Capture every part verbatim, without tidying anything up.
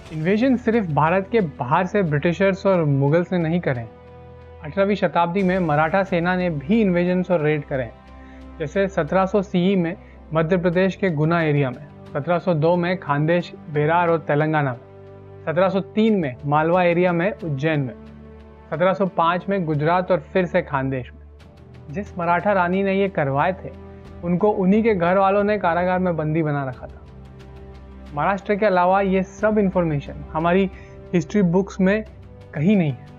Invasion सिर्फ भारत के बाहर से ब्रिटिशर्स और मुगल्स ने नहीं करे। अठारहवीं शताब्दी में मराठा सेना ने भी इन्वेजन्स और रेड करे, जैसे सत्रह सौ सीई में मध्य प्रदेश के गुना एरिया में, सत्रह सौ दो में खानदेश, बेरार और तेलंगाना में, सत्रह सौ तीन में मालवा एरिया में, उज्जैन में, सत्रह सौ पाँच में गुजरात और फिर से खानदेश में। जिस मराठा रानी ने ये करवाए थे उनको उन्हीं के घर वालों ने कारागार में बंदी बना रखा था। महाराष्ट्र के अलावा ये सब इंफॉर्मेशन हमारी हिस्ट्री बुक्स में कहीं नहीं है।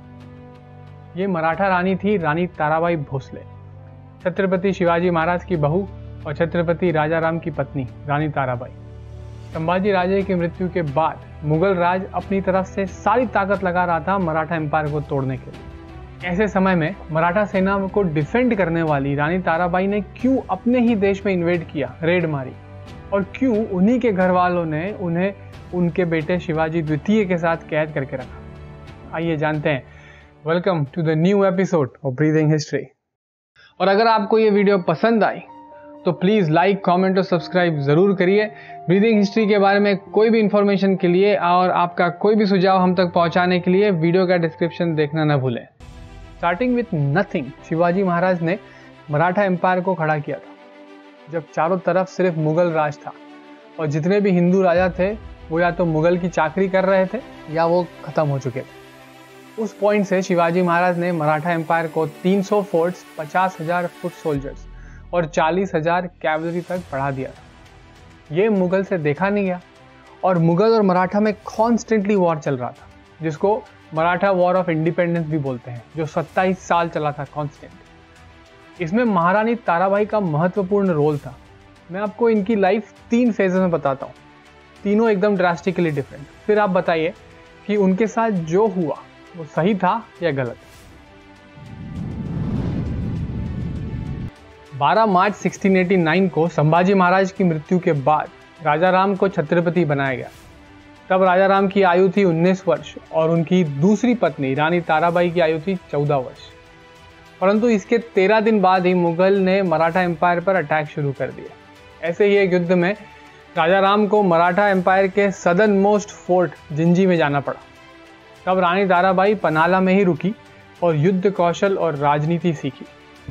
ये मराठा रानी थी रानी ताराबाई भोसले, छत्रपति शिवाजी महाराज की बहू और छत्रपति राजाराम की पत्नी रानी ताराबाई। संभाजी राजे की मृत्यु के बाद मुगल राज अपनी तरफ से सारी ताकत लगा रहा था मराठा एम्पायर को तोड़ने के लिए। ऐसे समय में मराठा सेना को डिफेंड करने वाली रानी ताराबाई ने क्यों अपने ही देश में इन्वेड किया, रेड मारी, और क्यों उन्हीं के घर वालों ने उन्हें उनके बेटे शिवाजी द्वितीय के साथ कैद करके रखा। आइए जानते हैं। Welcome to the new episode of breathing history. और अगर आपको ये वीडियो पसंद आई तो प्लीज़ लाइक, कमेंट और सब्सक्राइब ज़रूर करिए। ब्रीदिंग हिस्ट्री के बारे में कोई भी इन्फॉर्मेशन के लिए और आपका कोई भी सुझाव हम तक पहुंचाने के लिए वीडियो का डिस्क्रिप्शन देखना न भूलें। Starting with nothing, Shivaji Maharaj ने मराठा एम्पायर को खड़ा किया था जब चारों तरफ सिर्फ मुगल राज था और जितने भी हिंदू राजा थे वो या तो मुगल की चाकरी कर रहे थे या वो खत्म हो चुके थे। उस पॉइंट से शिवाजी महाराज ने मराठा एम्पायर को तीन सौ फोर्ट्स, पचास हजार फुट सोल्जर्स और चालीस हजार कैवलरी तक बढ़ा दिया था। ये मुगल से देखा नहीं गया और मुगल और मराठा में कॉन्स्टेंटली वॉर चल रहा था, जिसको मराठा वॉर ऑफ इंडिपेंडेंस भी बोलते हैं, जो सत्ताईस साल चला था कॉन्स्टेंट। इसमें महारानी ताराबाई का महत्वपूर्ण रोल था। मैं आपको इनकी लाइफ तीन फेजेस में बताता हूँ, तीनों एकदम ड्रास्टिकली डिफरेंट। फिर आप बताइए कि उनके साथ जो हुआ वो सही था या गलत। बारह मार्च सोलह सौ नवासी को संभाजी महाराज की मृत्यु के बाद राजाराम को छत्रपति बनाया गया। तब राजाराम की आयु थी उन्नीस वर्ष और उनकी दूसरी पत्नी रानी ताराबाई की आयु थी चौदह वर्ष। परंतु इसके तेरह दिन बाद ही मुगल ने मराठा एम्पायर पर अटैक शुरू कर दिया। ऐसे ही एक युद्ध में राजाराम को मराठा एम्पायर के सदर्न मोस्ट फोर्ट जिंजी में जाना पड़ा। तब रानी ताराबाई पनाला में ही रुकी और युद्ध कौशल और राजनीति सीखी।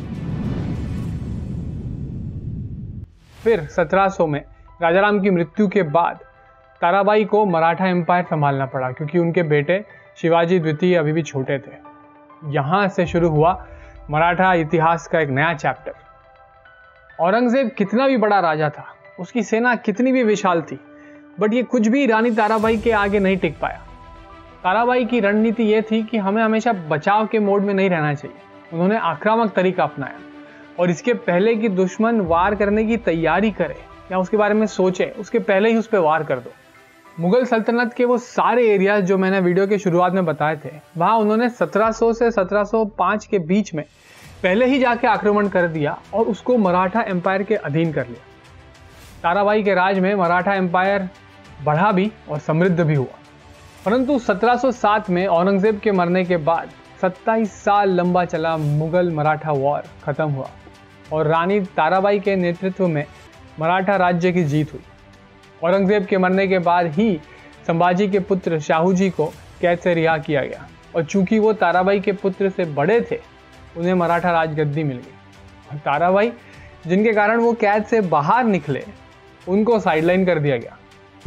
फिर सत्रह सौ में राजाराम की मृत्यु के बाद ताराबाई को मराठा एम्पायर संभालना पड़ा, क्योंकि उनके बेटे शिवाजी द्वितीय अभी भी छोटे थे। यहाँ से शुरू हुआ मराठा इतिहास का एक नया चैप्टर। औरंगजेब कितना भी बड़ा राजा था, उसकी सेना कितनी भी विशाल थी, बट ये कुछ भी रानी ताराबाई के आगे नहीं टिक पाया। ताराबाई की रणनीति ये थी कि हमें हमेशा बचाव के मोड में नहीं रहना चाहिए। उन्होंने आक्रामक तरीका अपनाया और इसके पहले कि दुश्मन वार करने की तैयारी करे या उसके बारे में सोचे, उसके पहले ही उस पर वार कर दो। मुगल सल्तनत के वो सारे एरियाज जो मैंने वीडियो के शुरुआत में बताए थे, वहाँ उन्होंने सत्रह सौ से सत्रह सौ पाँच के बीच में पहले ही जाके आक्रमण कर दिया और उसको मराठा एम्पायर के अधीन कर लिया। ताराबाई के राज में मराठा एम्पायर बढ़ा भी और समृद्ध भी हुआ। परंतु सत्रह सौ सात में औरंगजेब के मरने के बाद सत्ताईस साल लंबा चला मुगल मराठा वॉर खत्म हुआ और रानी ताराबाई के नेतृत्व में मराठा राज्य की जीत हुई। औरंगजेब के मरने के बाद ही संभाजी के पुत्र शाहू जी को कैद से रिहा किया गया और चूंकि वो ताराबाई के पुत्र से बड़े थे, उन्हें मराठा राजगद्दी मिल गई। और ताराबाई, जिनके कारण वो कैद से बाहर निकले, उनको साइडलाइन कर दिया गया।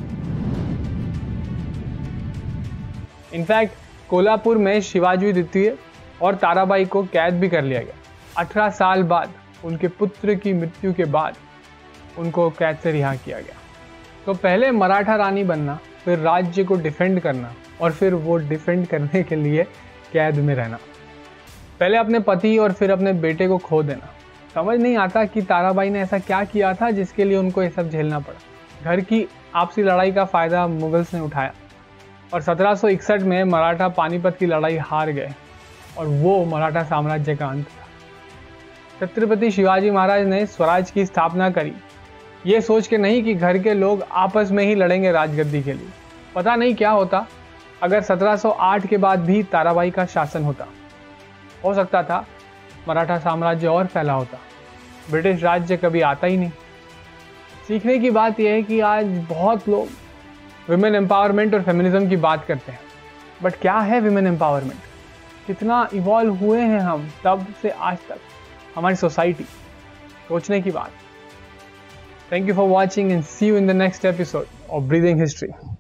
इनफैक्ट कोल्हापुर में शिवाजी द्वितीय और ताराबाई को कैद भी कर लिया गया। अठारह साल बाद उनके पुत्र की मृत्यु के बाद उनको कैद से रिहा किया गया। तो पहले मराठा रानी बनना, फिर राज्य को डिफेंड करना और फिर वो डिफेंड करने के लिए कैद में रहना। पहले अपने पति और फिर अपने बेटे को खो देना। समझ नहीं आता कि ताराबाई ने ऐसा क्या किया था जिसके लिए उनको ये सब झेलना पड़ा। घर की आपसी लड़ाई का फ़ायदा मुगल्स ने उठाया और सत्रह सौ इकसठ में मराठा पानीपत की लड़ाई हार गए और वो मराठा साम्राज्य का अंत था। छत्रपति शिवाजी महाराज ने स्वराज की स्थापना करी, ये सोच के नहीं कि घर के लोग आपस में ही लड़ेंगे राजगद्दी के लिए। पता नहीं क्या होता अगर सत्रह सौ आठ के बाद भी ताराबाई का शासन होता। हो सकता था मराठा साम्राज्य और फैला होता, ब्रिटिश राज्य कभी आता ही नहीं। सीखने की बात यह है कि आज बहुत लोग विमेन एम्पावरमेंट और फेमिनिज्म की बात करते हैं, बट क्या है विमेन एम्पावरमेंट? कितना इवॉल्व हुए हैं हम तब से आज तक, हमारी सोसाइटी, सोचने की बात। Thank you for watching and see you in the next episode of breathing history.